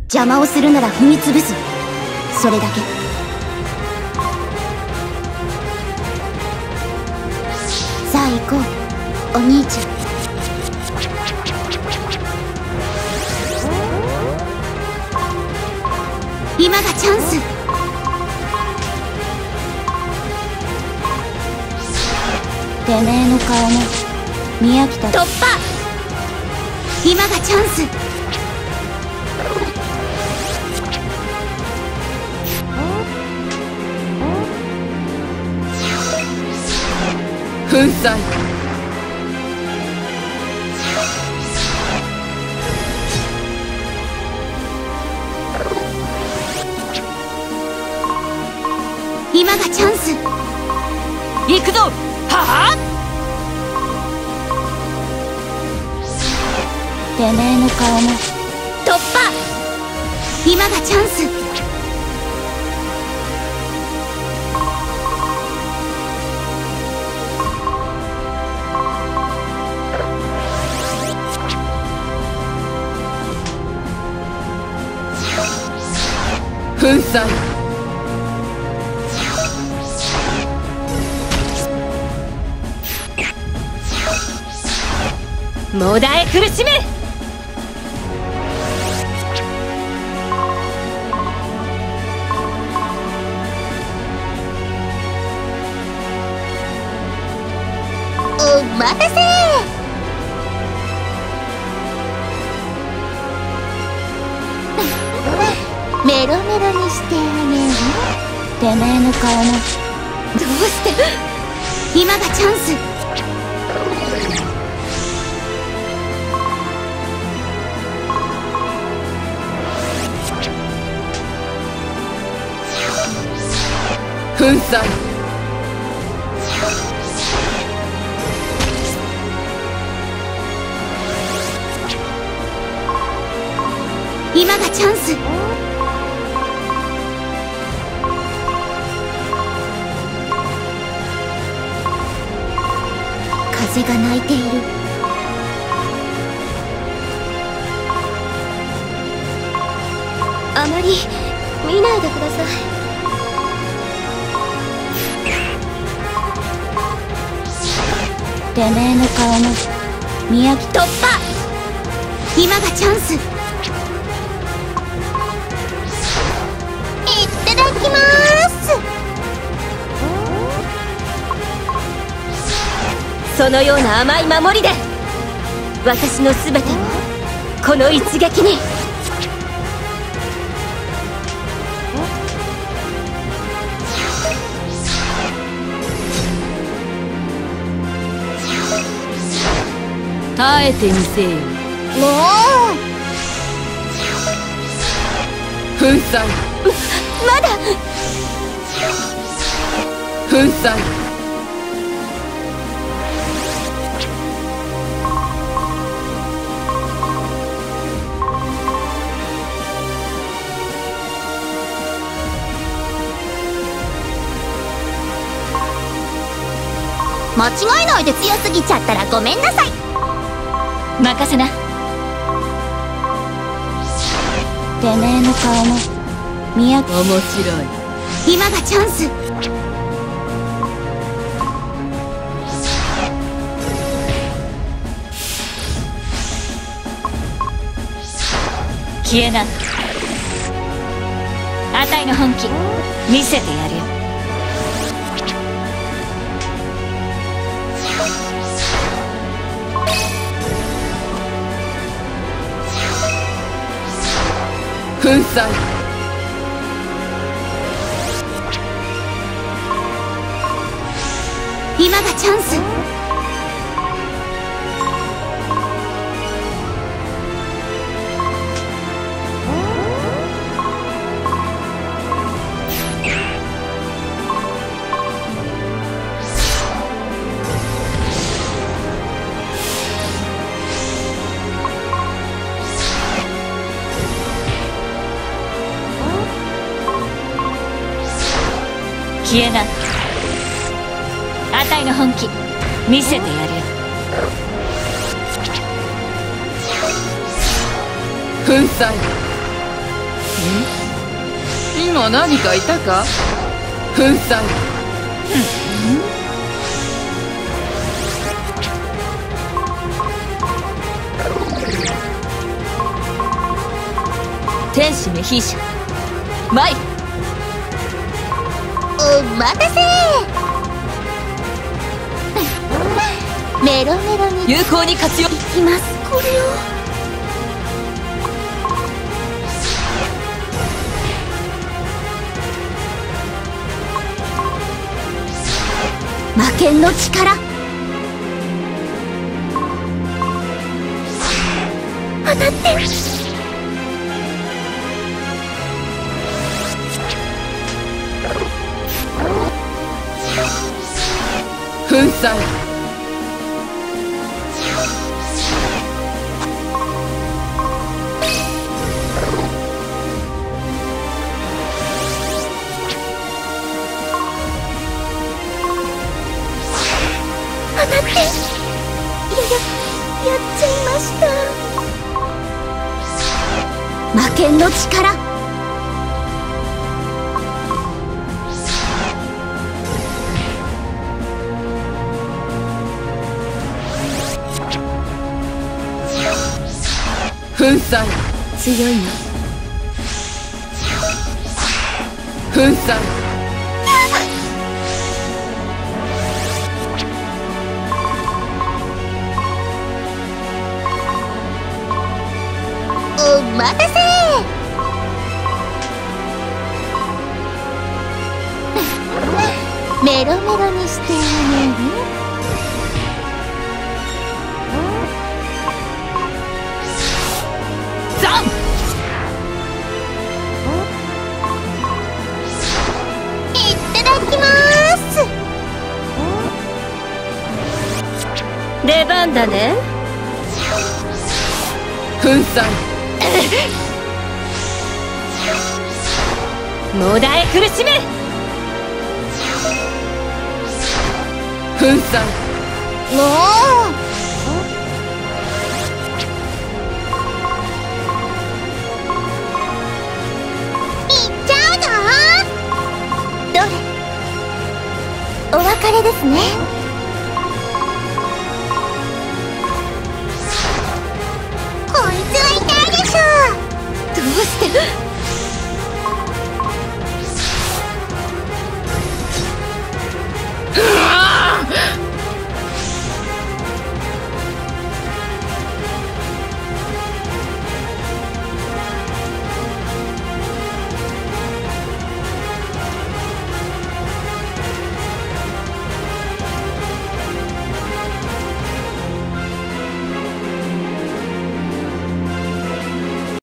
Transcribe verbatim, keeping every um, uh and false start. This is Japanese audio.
邪魔をするなら踏み潰す。それだけ。さあ行こう、お兄ちゃん。今がチャンス。てめえの顔も見飽きた。突破。今がチャンス。 粉砕。 今がチャンス。 行くぞ。はあ。 てめえの顔も突破。今がチャンス。 粉砕。もだえ苦しめ。 お待たせ。メロメロにしてあげる。てめえの顔もどうして今がチャンス。 粉砕。 今がチャンス。風が鳴いている。あまり見ないでください。てめえの顔も見飽き。突破。今がチャンス。いただきます。 そのような甘い守りで私の全てをこの一撃に。耐えてみせよ。もう粉砕。 まだ。 粉砕。 間違えないで。強すぎちゃったらごめんなさい。 任せな。 てめえの顔も見飽き。 面白い。 今がチャンス。 消えな。あたいの本気見せてやるよ。粉砕。 今がチャンス。 消えな。あたいの本気見せてやるよ。粉砕。 今何かいたか？粉砕。 天使の飛車参る。 お待たせメロメロに有効に活用。 いきます。これを魔剣の力。当たって粉砕。 当たって、いやややっちゃいました。魔剣の力。 粉砕。 強いな。 粉砕。 お待たせメロメロにしてあげる。 ザン。 いただきます。 出番だね。 粉砕。 もだえ苦しめ。 粉砕。 もういっちゃうぞ。どれお別れですね。こいつは痛いでしょう。 どうして